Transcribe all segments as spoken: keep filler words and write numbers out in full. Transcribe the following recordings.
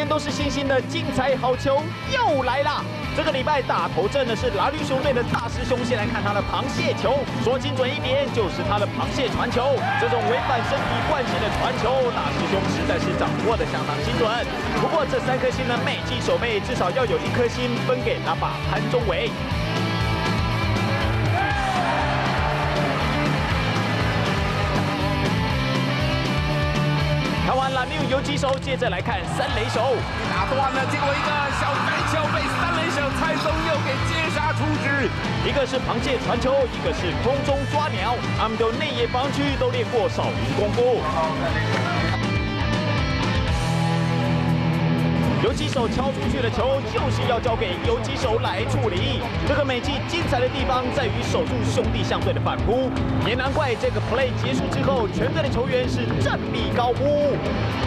年都是新兴的精彩好球又来啦！这个礼拜打头阵的是蓝绿熊队的大师兄，先来看他的螃蟹球，说精准一点就是他的螃蟹传球。这种违反身体惯性的传球，大师兄实在是掌握的相当精准。不过这三颗星的美记守备至少要有一颗星分给拉法潘宗伟。 看完蓝六游击手，接着来看三垒手， 打断了，结果一个小飞球被三垒手蔡宗佑给接杀出局。 一个是螃蟹传球，一个是空中抓鸟，他们的内野防区都练过少林功夫。游击手敲出去的球，就是要交给游击手来处理。这个美技精彩的地方在于守住兄弟象队的反扑，也难怪这个 play 结束之后，全队的球员是振臂高呼。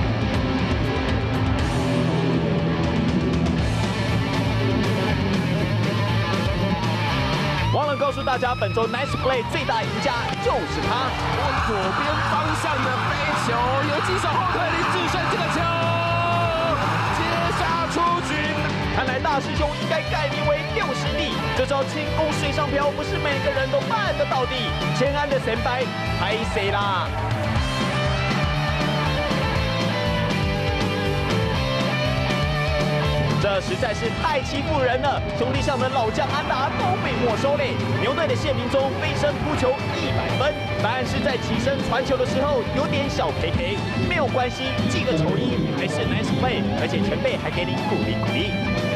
忘了告诉大家，本周 Nice Play 最大赢家就是他。 左边方向的飞球，游击手后退林志胜这个球。 出局！ 看来大师兄应该改名为六十弟。这招轻功水上漂不是每个人都办得到的。千安的神白拍谁啦？这实在是太欺负人了！兄弟象的老将安达都被没收嘞。牛队的谢明忠飞身扑球一百分，但是在起身传球的时候有点小 K K， 没有关系，记个球衣还是 nice play， 而且前辈还给你鼓励鼓励。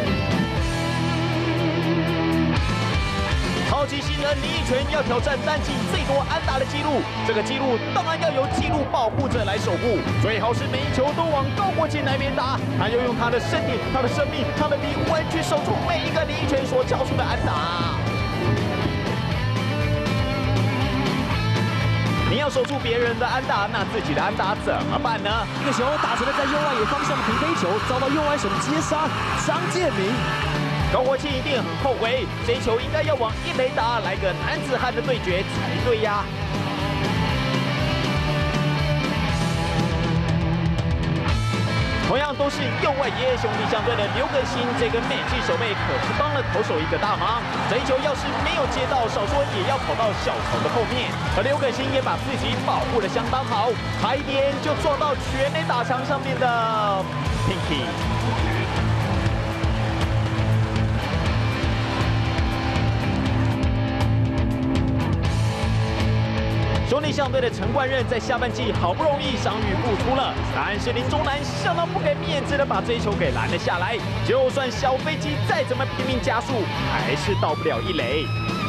超级新人林奕泉要挑战单季最多安打的纪录，这个纪录当然要由纪录保护者来守护，最好是每一球都往高国庆那边打，他要用他的身体、他的生命、他的灵魂去守住每一个林奕泉所敲出的安打。 你要守住别人的安打，那自己的安打怎么办呢？ 这个球打成了在右外野方向的平飞球，遭到右外手接杀张建明。 高国庆一定很后悔，这一球应该要往一垒打，来个男子汉的对决才对呀。 同样都是右外野，兄弟象队的刘根兴这个美技守备可是帮了投手一个大忙。这一球要是没有接到，少说也要跑到小球的后面。而刘根兴也把自己保护得相当好，差一点就撞到全垒打墙上面的 Pinky。 兄弟象队的陈冠任在下半季好不容易伤愈复出了，但是林中南相当不给面子的把这一球给拦了下来。就算小飞机再怎么拼命加速，还是到不了一垒。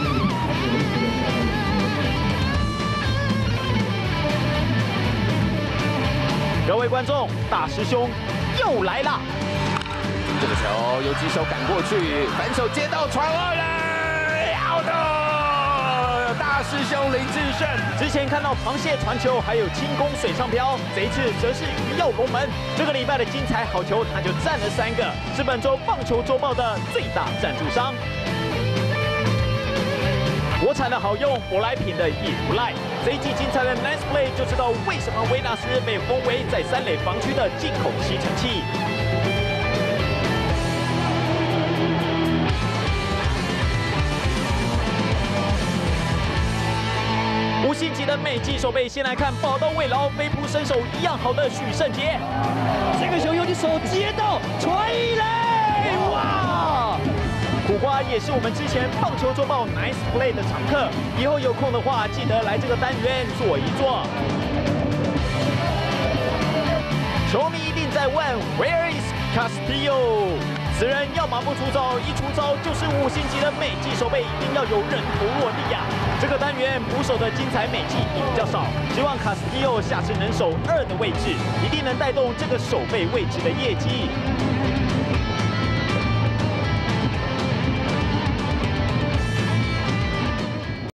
各位观众，大师兄又来了！ 这个球游击手赶过去，反手接到传二垒 ，out！ 大师兄林志胜之前看到螃蟹传球，还有轻功水上漂，这一次则是鱼跃龙门。这个礼拜的精彩好球，他就占了三个，是本周棒球周报的最大赞助商。国产的好用，舶来品的也不赖。这一季精彩的 Nice Play 就知道为什么维纳斯被封为在三垒防区的进口吸尘器。 五星级的美技手背，先来看宝刀未老、飞扑身手一样好的许胜杰。 这个球游击手接到传一垒，哇！ 苦瓜也是我们之前棒球周报 Nice Play 的常客，以后有空的话记得来这个单元坐一坐。球迷一定在问 Where is Castillo？ 此人要么不出招，一出招就是五星级的美技手背，一定要有人头落地呀、啊！这个单元捕手的精彩美技比较少，希望卡斯蒂奥下次能守二的位置，一定能带动这个守备位置的业绩。